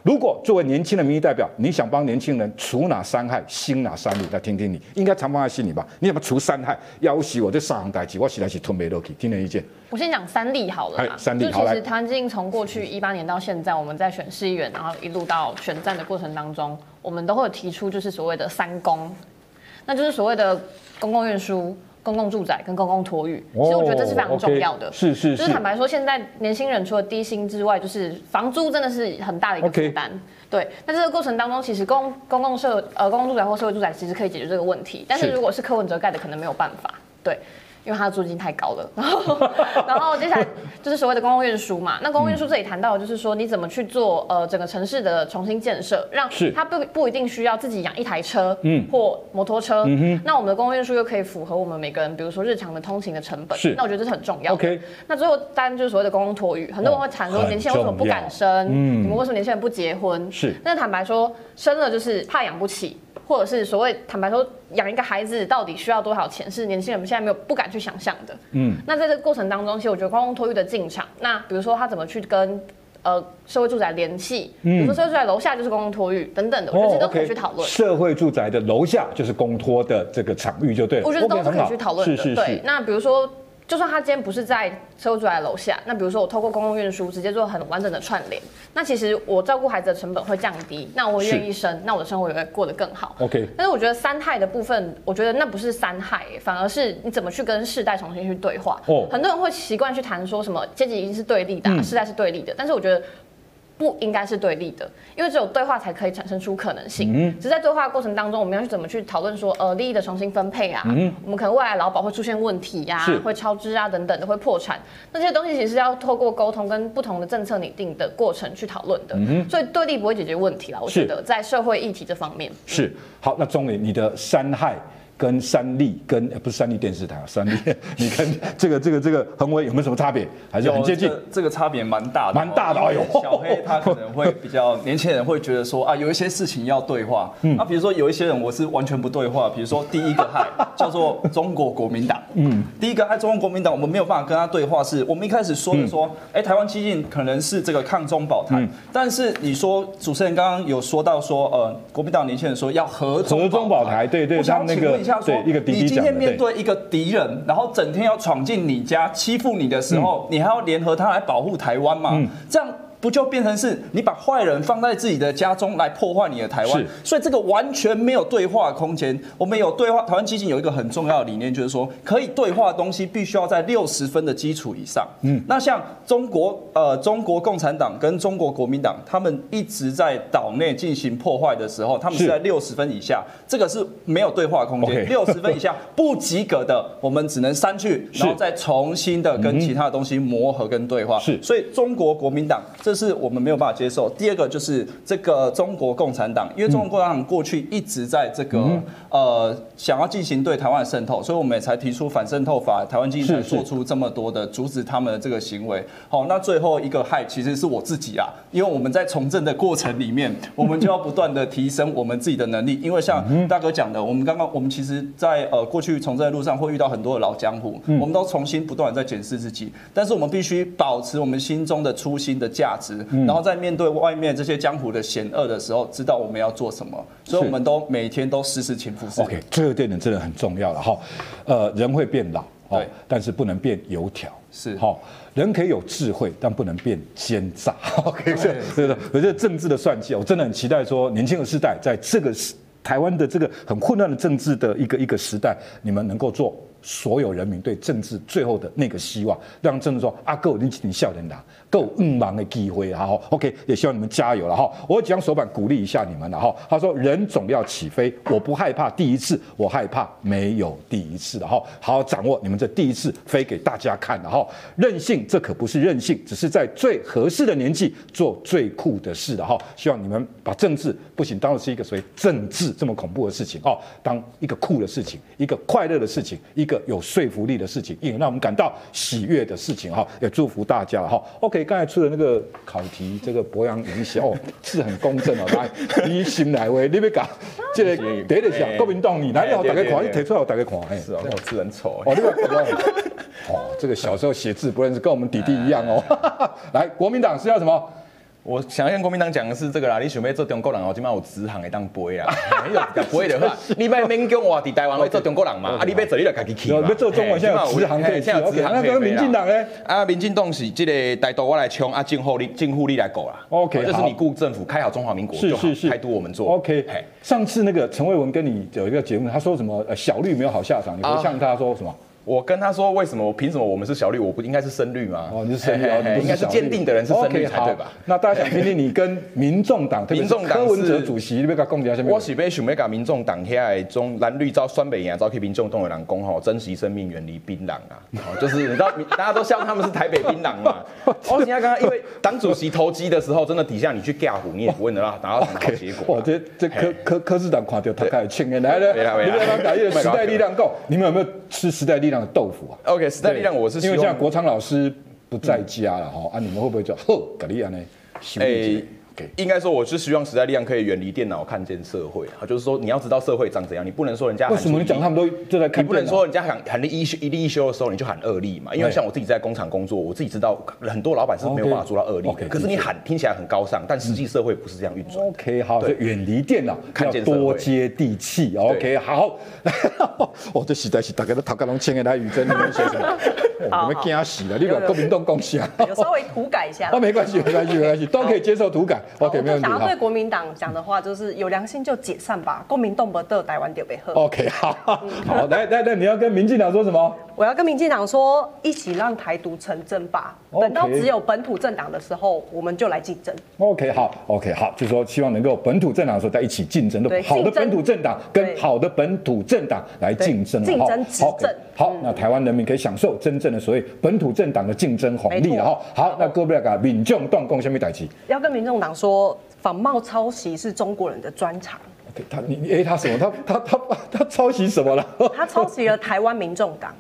如果作为年轻的民意代表，你想帮年轻人除哪3害、兴哪3利，来听听你，应该常放在心里吧？你怎么除3害？要挟我这3行代志，我实在是吞不下去。听你意见？ 我先讲3例好了啦。 3例， 就其实台湾基进从过去18年到现在，我们在选市议员，然后一路到选战的过程当中，我们都会有提出就是所谓的3公，那就是所谓的公共运输、公共住宅跟公共托育，其实我觉得这是非常重要的。就是坦白说，现在年轻人除了低薪之外，就是房租真的是很大的一个负担。对，那这个过程当中，其实公共住宅或社会住宅其实可以解决这个问题，但是如果是柯文哲盖的，可能没有办法。对。因为它的租金太高了，然后接下来就是所谓的公共运输嘛。那公共运输这里谈到的就是说，你怎么去做整个城市的重新建设，让它不一定需要自己养一台车，或摩托车。那我们的公共运输又可以符合我们每个人，比如说日常的通勤的成本。那我觉得这是很重要的。那最后当然就是所谓的公共托育，很多人会谈说年轻人为什么不敢生？你们为什么年轻人不结婚？但是坦白说，生了就是怕养不起。或者是所谓坦白说，养一个孩子到底需要多少钱，是年轻人们现在不敢去想象的。那在这个过程当中，其实我觉得公共托育的进场，那比如说他怎么去跟社会住宅联系，比如说社会住宅楼下就是公共托育等等的，我觉得这都可以去讨论。 社会住宅的楼下就是公托的这个场域就对了， 我觉得都是可以去讨论的。对，那比如说。就算他今天不是在社会住宅楼下，那比如说我透过公共运输直接做很完整的串联，那其实我照顾孩子的成本会降低，那我愿意生，那我的生活也会过得更好。但是我觉得3害的部分，我觉得那不是3害，反而是你怎么去跟世代重新去对话。很多人会习惯去谈说什么阶级一定是对立的，世代是对立的，但是我觉得。不应该是对立的，因为只有对话才可以产生出可能性。只是在对话过程当中，我们要去怎么去讨论说，利益的重新分配啊，我们可能未来劳保会出现问题呀，会超支啊等等的，会破产，那这些东西其实要透过沟通跟不同的政策拟定的过程去讨论的。所以对立不会解决问题啦，我觉得在社会议题这方面是好。那钟磊，你的3害。跟3立跟不是3立电视台啊，3立，你跟这个恒威有没有什么差别？还是很接近？ 这个差别蛮大的， 蛮大的。哎呦， 小黑他可能会比较年轻人会觉得说啊，有一些事情要对话。比如说有一些人我是完全不对话，比如说第一个害叫做中国国民党。第一个害中国国民党，我们没有办法跟他对话，是我们一开始说的说，台湾基进可能是这个抗中保台，但是你说主持人刚刚有说到说，国民党年轻人说要和中保台， 对， 我想请问一下说，你今天面对一个敌人，然后整天要闯进你家欺负你的时候，你还要联合他来保护台湾吗？这样。不就变成是你把坏人放在自己的家中来破坏你的台湾？所以这个完全没有对话空间。我们有对话，台湾基进有一个很重要的理念，就是说可以对话的东西必须要在60分的基础以上。那像中国共产党跟中国国民党，他们一直在岛内进行破坏的时候，他们是在60分以下，这个是没有对话空间。60分以下不及格的，我们只能删去，然后再重新的跟其他的东西磨合跟对话。所以中国国民党这是我们没有办法接受。第二个就是这个中国共产党，因为中国共产党过去一直在这个想要进行对台湾的渗透，所以我们也才提出反渗透法，台湾基进才做出这么多的阻止他们的这个行为。好，那最后一个害其实是我自己啊，因为我们在从政的过程里面，我们就要不断的提升我们自己的能力。因为像大哥讲的，我们其实在过去从政的路上会遇到很多的老江湖，我们都重新不断的在检视自己，但是我们必须保持我们心中的初心的价值。然后在面对外面这些江湖的险恶的时候，知道我们要做什么，所以我们都每天都时时勤拂拭。 OK， 这个点真的很重要了哈。人会变老，但是不能变油条。 是好，人可以有智慧，但不能变奸诈。OK， 对，我觉得政治的算计，我真的很期待说，年轻的世代在这个台湾的这个很混乱的政治的一个时代，你们能够做所有人民对政治最后的那个希望，让政治说啊，够你笑人啦，够忙的机会哈。OK， 也希望你们加油了哈。我讲手板鼓励一下你们了哈。他说人总要起飞，我不害怕第一次，我害怕没有第一次的哈。好好掌握你们这第一次飞给大家看的哈。任性这可不是任性，只是在最合适的年纪做最酷的事的哈。希望你们把政治不仅当作是一个所谓政治这么恐怖的事情哦，当一个酷的事情，一个快乐的事情，一个有说服力的事情，也让我们感到喜悦的事情哈，也祝福大家哈。OK， 刚才出的那个考题，这个博洋演习哦，是很公正哦。来，以心来为，你别讲，这个第一个是国民党，你来好大家看，你提出来好大家看，哎， 是啊，我字很丑哦，你哦，这个小时候写字不认识，跟我们弟弟一样哦。来，国民党是要什么？ 我想要跟国民党讲的是这个啦，你想要做中国人哦，今麦有直航会当飞啦，飞的话，你别勉强我伫台湾会做中国人嘛，啊，你要做你就家己去嘛。 要做中文现在有直航可以去，那个民进党呢？ 啊，民进党是这个台独我来冲，啊，政府你来搞啦。 OK， 就是你顾政府开好中华民国就好，台独我们做。 OK， 上次那个陈慧文跟你有一个节目，他说什么小绿没有好下场，你回呛他说什么？ 我跟他说，为什么凭什么我们是小绿，我不应该是深绿吗？ 哦，你是深绿， 应该是坚定的人是深绿才对吧？ 那大家想听听你跟民众党，特别是柯文哲主席，你要讲一下什么？ 我是想要跟民众党遐中蓝绿招酸北赢，招去民众党的人讲吼，珍惜生命，远离槟榔啊！就是你知道，大家都笑他们是台北槟榔嘛。我现在刚刚因为党主席投机的时候，真的底下你去架虎，你也不会拿到什么好结果。 哇，这柯市长看到他开始庆来了，你们要改时代力量够，你们有没有吃时代力量的豆腐啊？ OK， 时代力量我是因为现在国昌老师不在家了哈，你们会不会就搞力量呢？ 应该说，我是希望时代力量可以远离电脑，看见社会啊。就是说，你要知道社会长怎样，你不能说人家为什么你讲他们都在看？ 你不能说人家喊一例一休的时候，你就喊2例嘛。因为像我自己在工厂工作，我自己知道很多老板是没有办法做到2例的。可是你喊听起来很高尚，但实际社会不是这样运转。 OK， 好，所以远离电脑，看见多接地气。OK， 好。我这实在是大家都头壳拢青的来宇珍那边写什么？我们惊死了！你把国民党讲啥？ 有稍微涂改一下。 哦，没关系，都可以接受涂改。OK， 没问题。 想要对国民党讲的话，就是有良心就解散吧，国民党不得台湾就被喝。 OK， 好，好，来，你要跟民进党说什么？ 我要跟民进党说，一起让台独成真吧。等到只有本土政党的时候，我们就来竞争。 OK， 好，就是说希望能够本土政党的时候在一起竞争的，好的本土政党跟好的本土政党来竞争， 竞争执政。 好，那台湾人民可以享受真正的所谓本土政党的竞争红利了哈。好，那各位个民众党讲什么代志？ 要跟民众党说，仿冒抄袭是中国人的专长。 他什么？他抄袭什么了？ 他抄袭了台湾民众党。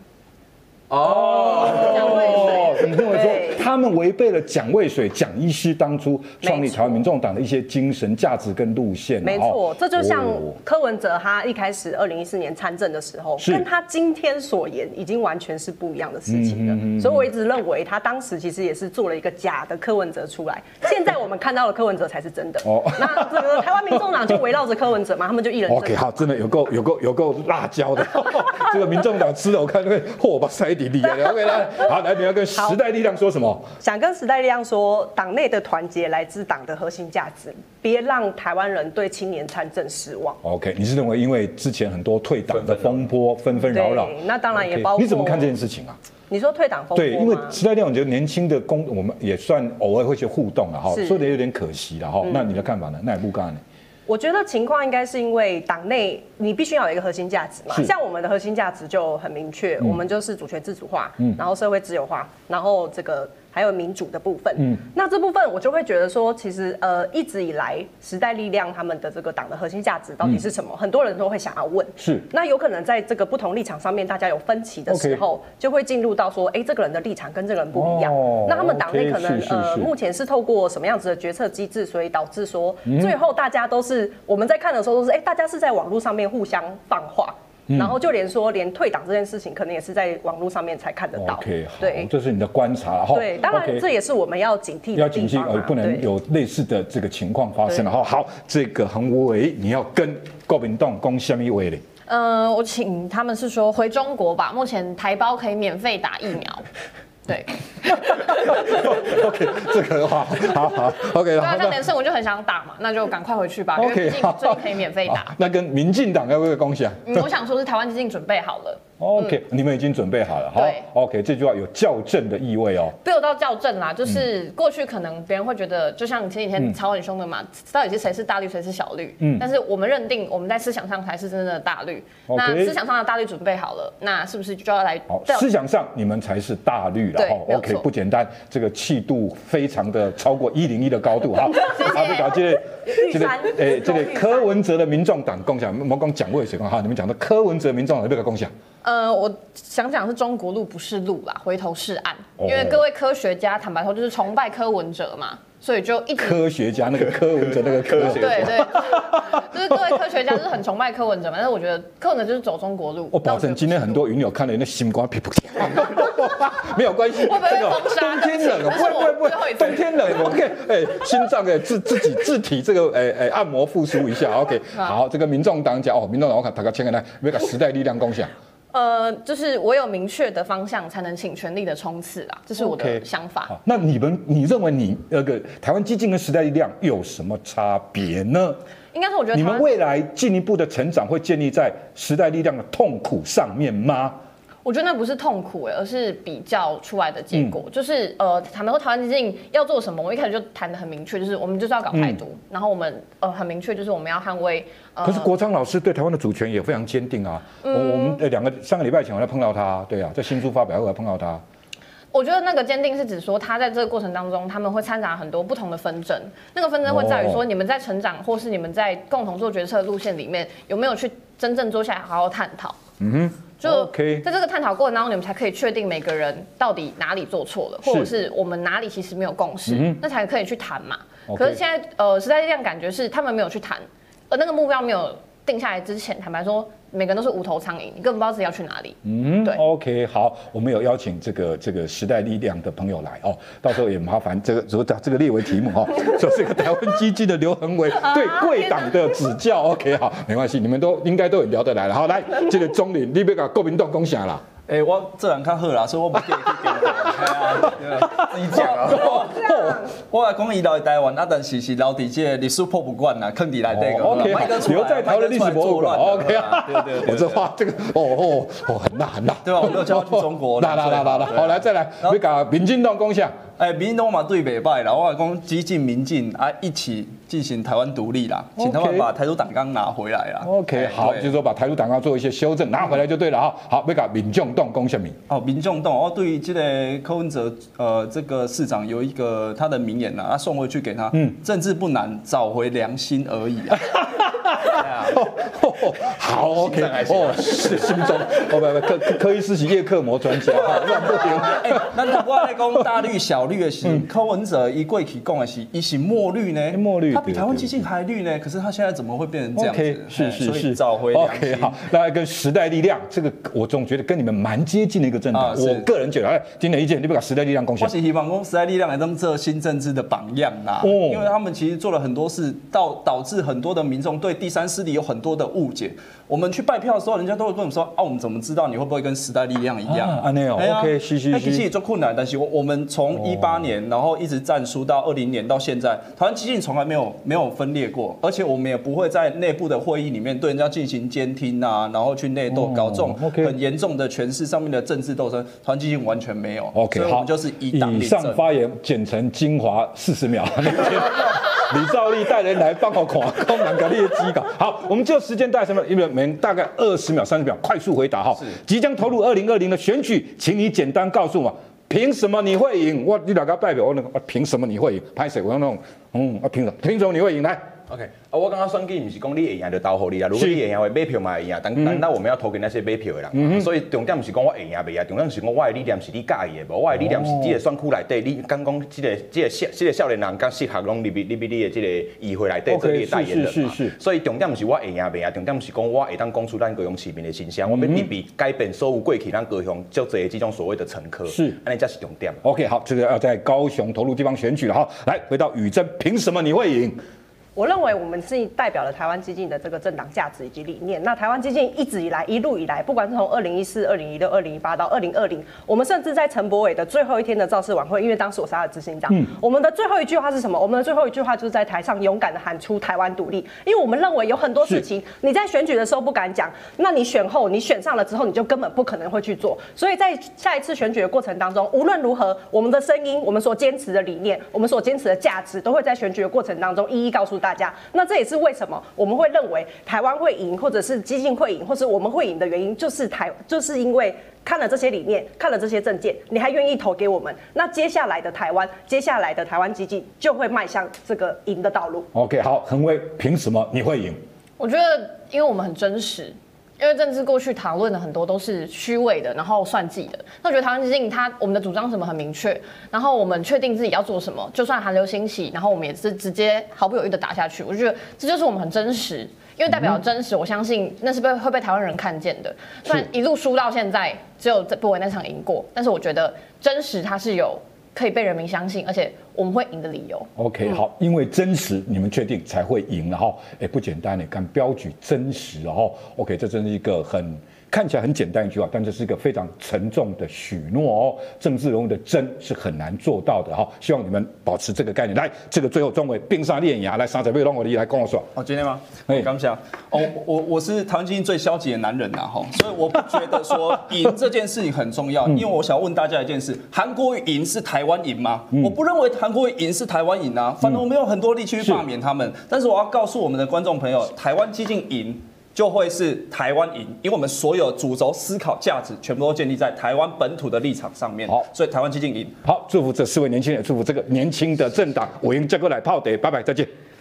你认为说他们违背了蒋渭水蒋医师当初创立台湾民众党的一些精神价值跟路线？ 没错，这就像柯文哲他一开始2014年参政的时候，跟他今天所言已经完全是不一样的事情了。所以我一直认为他当时其实也是做了一个假的柯文哲出来。现在我们看到的柯文哲才是真的。那这个台湾民众党就围绕着柯文哲嘛，他们就一人。 OK， 好，真的有够辣椒的。这个民众党吃了，我看那个火把塞底里啊。OK， 好，来，你要跟时代力量说什么？ 想跟时代力量说，党内的团结来自党的核心价值，别让台湾人对青年参政失望。 OK， 你是认为因为之前很多退党的风波纷纷扰扰， 那当然也包括你怎么看这件事情啊？ 你说退党风波对，因为时代力量，我觉得年轻的我们也算偶尔会去互动了哈，说的有点可惜了哈。那你的看法呢？那也不干呢？ 我觉得情况应该是因为党内你必须要有一个核心价值嘛，像我们的核心价值就很明确，我们就是主权自主化，然后社会自由化，然后这个还有民主的部分。那这部分我就会觉得说，其实一直以来时代力量他们的这个党的核心价值到底是什么，很多人都会想要问。 是， 那有可能在这个不同立场上面大家有分歧的时候，就会进入到说，这个人的立场跟这个人不一样。那他们党内可能目前是透过什么样子的决策机制，所以导致说最后大家都是我们在看的时候都是大家是在网络上面互相放话。然后就连退党这件事情，可能也是在网络上面才看得到。 OK， 好， 对， 这是你的观察哈。 对，当然这也是我们要警惕的地方， 不能有类似的这个情况发生了哈。好，这个很伟，你要跟国民党讲什么话呢？ 我请他们是说回中国吧，目前台胞可以免费打疫苗。对 ，OK， 这个的话，好 ，OK， 对啊，像连胜文就很想打嘛，那就赶快回去吧，因为毕竟最近可以免费打。 那跟民进党要不要恭喜啊？ 我想说是台湾基金准备好了。 OK， 你们已经准备好了，好 ，OK， 这句话有校正的意味哦。 不有到校正啦，就是过去可能别人会觉得，就像前几天吵很凶的嘛，到底是谁是大绿，谁是小绿？但是我们认定我们在思想上才是真正的大绿。那思想上的大绿准备好了，那是不是就要来？ 思想上你们才是大绿了哈。OK， 不简单，这个气度非常的超过101的高度哈。好，不搞这个柯文哲的民众党共享，我讲蒋渭水哈，你们讲的柯文哲民众党这个共享。 我想讲是中国路不是路啦，回头是岸。因为各位科学家坦白说就是崇拜柯文哲嘛，所以就一直科学家那个柯文哲那个科学家， 对，就是各位科学家就是很崇拜柯文哲嘛，但是我觉得柯文哲就是走中国路。 我保证今天很多云友看了那心肝噼啪跳。 没有关系， 会不会封杀？ 冬天冷，不会，冬天冷 ，OK， 心脏自己自体这个按摩复苏一下 ，OK， 好，这个民众党讲民众党我看大家签个来，要把时代力量共享。 就是我有明确的方向，才能请全力的冲刺啦，这是我的想法。 好，那你认为你那个台湾基进跟时代力量有什么差别呢？ 应该是我觉得你们未来进一步的成长会建立在时代力量的痛苦上面吗？ 我觉得那不是痛苦而是比较出来的结果。就是坦白说，台湾基进要做什么，我一开始就谈得很明确，就是我们就是要搞台独，然后我们很明确，就是我们要捍卫。 可是国昌老师对台湾的主权也非常坚定啊。我们上个礼拜前我在碰到他，对啊，在新书发表会碰到他。 我觉得那个坚定是指说，他在这个过程当中，他们会掺杂很多不同的纷争。那个纷争会在于说，你们在成长，或是你们在共同做决策的路线里面，有没有去真正坐下来好好探讨？就在这个探讨过程当中，你们才可以确定每个人到底哪里做错了，或者是我们哪里其实没有共识，那才可以去谈嘛。可是现在时代力量感觉是他们没有去谈，而那个目标没有定下来之前，坦白说，每个人都是无头苍蝇，你根本不知道自己要去哪里。对 ，OK， 好，我们有邀请这个时代力量的朋友来哦，到时候也麻烦这个列为题目哦，说这个台湾基进的刘恒伟对贵党的指教 ，OK， 好，没关系，你们应该都有聊得来了。好，来，这个钟林，你别把国民党讲啥啦？ 我这人较好啦，所以我不叫伊去中国。自己讲啊。我来讲伊留在台湾，但是留伫这个历史博物馆啦，坑伫内底个。 OK， 留在台湾的历史博物馆。OK 啊。对。我这话这个很辣。 对吧？我没有叫他去中国。 辣。好，来再来，你把民进党讲下。 民进党嘛对袂歹啦，我来讲基进民进一起进行台湾独立啦，请他们把台独党纲拿回来啦。 OK， 好，就是说把台独党纲做一些修正，拿回来就对了哈。好，要把民众党讲什么？ 民众党，我对这个柯文哲这个市长有一个他的名言啦，送回去给他，政治不难，找回良心而已啊。 好 ，OK， 心中，柯医师是叶克膜专家，乱不停。 咱我来讲大绿小绿的是柯文哲，伊过去讲的是，伊是墨绿呢，他比台湾基进还绿呢，可是他现在怎么会变成这样子？ 是， 找回良心。 OK， 好，那跟时代力量这个，我总觉得跟你们蛮接近的一个政党。我个人觉得，今天意见，你不把时代力量贡献。 我是希望讲时代力量来当这新政治的榜样啦，因为他们其实做了很多事，导致很多的民众对第三势力有很多的误解。我们去拜票的时候，人家都会跟我们说，我们怎么知道你会不会跟时代力量一样？ OK， 是。 其实也做困难，但是我们从18年，然后一直战输到20年到现在，台湾基进从来没有分裂过，而且我们也不会在内部的会议里面对人家进行监听啊，然后去内斗，搞这种很严重的权势上面的政治斗争，台湾基进完全没有。 OK， 所以我们就是以党领政。 以上发言剪成精华40秒。李兆立带人来帮我看，空难给你的机稿。好，我们就时间大概什么？大概20秒、30秒，快速回答哈。即将投入2020的选举，请你简单告诉我，凭什么你会赢？你两个代表我凭什么你会赢？拍谁？我用那种凭什么你会赢？来。 OK， 我刚刚选举不是讲你会赢就投给你啦，如果你会赢，买票嘛会赢，但那我们要投给那些买票的人，所以重点不是讲我会赢袂赢，重点是讲我的理念是你介意的无，我的理念是这个选区内底，你刚讲这个少年人刚适合拢入你的这个议会内底做你的代言人嘛，所以重点不是我会赢袂赢，重点是讲我会当讲出咱高雄市民的形象，我们特别改变所有过去咱高雄足侪这种所谓的乘客，是，安尼才是重点。 OK， 好，这个要在高雄投入地方选举了哈，来回到宇珍，凭什么你会赢？ 我认为我们是代表了台湾基进的这个政党价值以及理念。那台湾基进一路以来，不管是从2014、2016、2018到2020，我们甚至在陈柏惟的最后一天的造势晚会，因为当时我是他的执行长，我们的最后一句话是什么？我们的最后一句话就是在台上勇敢的喊出台湾独立，因为我们认为有很多事情你在选举的时候不敢讲，那你选后你选上了之后，你就根本不可能会去做。所以在下一次选举的过程当中，无论如何，我们的声音、我们所坚持的理念、我们所坚持的价值，都会在选举的过程当中一一告诉大家。那这也是为什么我们会认为台湾会赢，或者是基进会赢，或是我们会赢的原因，就是因为看了这些理念，看了这些政见，你还愿意投给我们，那接下来的台湾基进就会迈向这个赢的道路。 OK， 好，恒威，凭什么你会赢？ 我觉得，因为我们很真实。 因为政治过去讨论的很多都是虚伪的，然后算计的。那我觉得台湾基进我们的主张什么很明确，然后我们确定自己要做什么，就算寒流兴起，然后我们也是直接毫不犹豫的打下去。我就觉得这就是我们很真实，因为代表真实，我相信那是会被台湾人看见的。虽然一路输到现在，只有柏惟那场赢过，但是我觉得真实它是有可以被人民相信，而且我们会赢的理由。 OK， 好，因为真实，你们确定才会赢，然后不简单呢，敢标举真实，然后 OK， 这真是一个看起来很简单一句话，但这是一个非常沉重的许诺哦。政治人物的真是很难做到的哈，希望你们保持这个概念。来，这个最后中委冰沙炼牙，来30秒让我来跟我说。 哦，今天吗？刚讲哦，我是台湾基进最消极的男人呐哈，所以我不觉得说赢这件事情很重要，因为我想问大家一件事：韩国瑜赢是台湾赢吗？我不认为韩国瑜赢是台湾赢啊，反正我们有很多力气去罢免他们，但是我要告诉我们的观众朋友，台湾基进赢就会是台湾赢，因为我们所有主轴思考价值全部都建立在台湾本土的立场上面。好，所以台湾基进赢。 好，祝福这4位年轻人，祝福这个年轻的政党，我赢这个来泡得，拜拜，再见。